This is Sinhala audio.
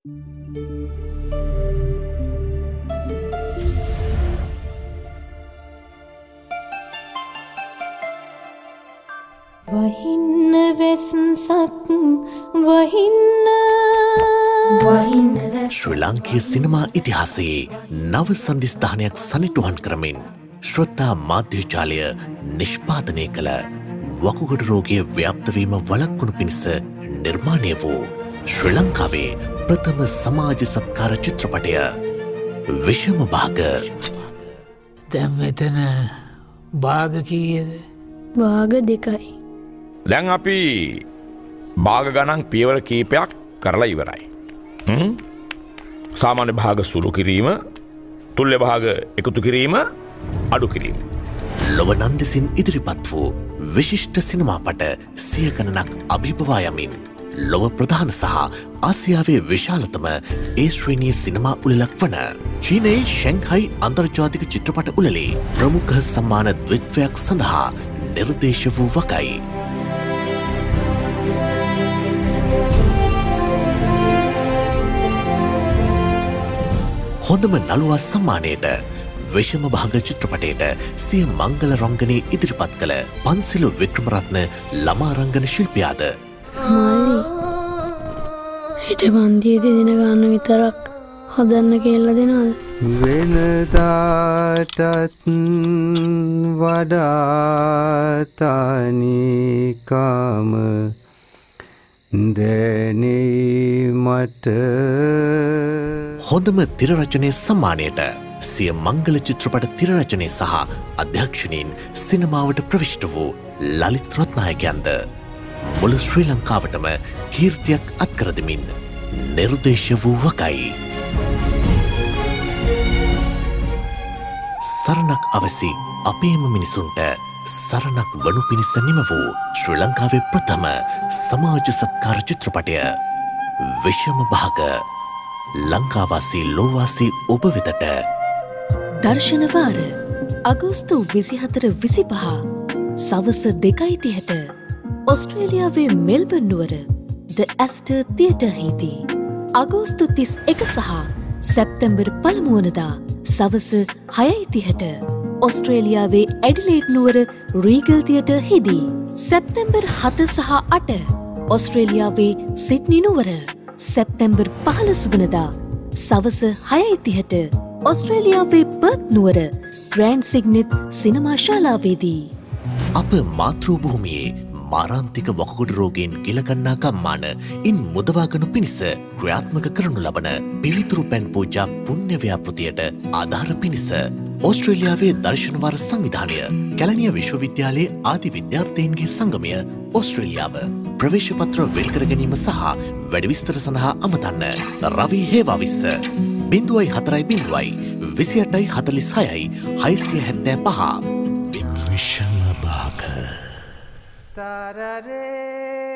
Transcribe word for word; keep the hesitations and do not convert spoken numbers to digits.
වහින්න වෙස්සක් වහින්න වහින්න ශ්‍රී ලංකීය සිනමා ඉතිහාසයේ නව සංදිස්ථානයක් සනිටුහන් කරමින් ශ්‍රද්ධා මාධ්‍යජාලය නිෂ්පාදනය කළ වකුගඩු රෝගයේ ව්‍යාප්ත වීම වළක්වනු පිණිස නිර්මාණය වූ ශ්‍රී ලංකාවේ ප්‍රථම සමාජ සත්කාර චිත්‍රපටය විෂම භාග. දැන් මෙතන භාග කීයද? භාග දෙකයි. දැන් අපි භාග ගණන් පියවර කීපයක් කරලා ඉවරයි. සාමාන්‍ය භාග සුළු කිරීම, තුල්්‍ය භාග එකතු කිරීම, අඩු කිරීම. ලොව නන්දෙසින් ඉදිරිපත් වූ විශිෂ්ට සිනමාපට සිය ගණනක් අභිබවා යමින් ලොව ප්‍රධාන සහ ආසියාවේ විශාලතම ඒ ශ්‍රේණියේ සිනමා උළෙලක් වන චීනයේ ෂැන්හයි අන්තර්ජාතික චිත්‍රපට උළෙලේ ප්‍රමුඛ සම්මාන ද්විත්වයක් සඳහා නිර්දේශ වූ වකයි. හොඳම නළුවා සම්මානයට විෂම භාග චිත්‍රපටයට සිය මංගල රංගනයේ ඉදිරිපත් කළ පන්සිලු වික්‍රමරත්න ළමා රංගන ශිල්පියාද මල්ලි හිට පන්තියේදී දින ගන්න විතරක් හදන්න කියලා දෙනවද? වෙනදාටත් වඩා තනිකම දැනේ මට. හොඳම තිරරචනය සම්මානයට සිය මංගල චිත්‍රපට තිරරචනය සහ අධ්‍යක්ෂණයෙන් සිනමාවට ප්‍රවිෂ්ට වූ ලලිත් රත්නායකයන්ද මුළු ශ්‍රී ලංකාවටම කීර්තියක් අත්කර දෙමින් නිර්දේශ වූ වකයි. සරණක් අවසි අපේම මිනිසුන්ට සරණක් වනු පිණිස නිම වූ ශ්‍රී ලංකාවේ ප්‍රථම සමාජ සත්කාර චිත්‍රපටය විෂම භාග. ලංකාවාසී ලෝවාසී ඔබ වෙතට දර්ශනවාර අගෝස්තු විසිහතර විසිපහ සවස දෙකයි තිහට ඔස්ට්‍රේලියාවේ මෙල්බර්න් නුවර ද ඇස්ටර් තියටර්හිදී අගෝස්තු තිස් එක සහ සැප්තැම්බර් පළමුවනදා සවස හයයි තිහට ඔස්ට්‍රේලියාවේ ඇඩිලේඩ් නුවර රීගල් තියටර්හිදී සැප්තැම්බර් හත සහ අට ඔස්ට්‍රේලියාවේ සිඩ්නි නුවර සැප්තැම්බර් පහළොස් වනදා සවස හයයි තිහට ඔස්ට්‍රේලියාවේ පර්ත් නුවර ග්‍රෑන්ඩ් සිග්නෙට් සිනමා ශාලාවේදී. අප මාතෘ භූමියේ මාරාන්තික වකුගඩු රෝගයෙන් ගිලගන්නා ගම්මාන ඉන් මුදවාගනු පිණිස ක්‍රියාත්මක කරනු ලබන පිවිතුරු පැන් පූජා පුණ්‍ය ව්‍යාපෘතියට ආධාර පිණිස ඕස්ට්‍රේලියාවේ දර්ශනවාර සංවිධානය කැලණිය විශ්වවිද්‍යාලයේ ආදි විද්‍යාර්ථීන්ගේ සංගමය ඕස්ට්‍රේලියාව ප්‍රවේශපත්‍ර වෙල්කර ගැනීම සහ වැඩවිස්තර සඳහා අමතන්න රවී හේවාවිස්ස බිඳුවයි හතරයි බිඳුවයි විසි අටයි හතලිස් හයයි හයිසිය හැත්තෑ පහ. විෂම භාග. තරරේ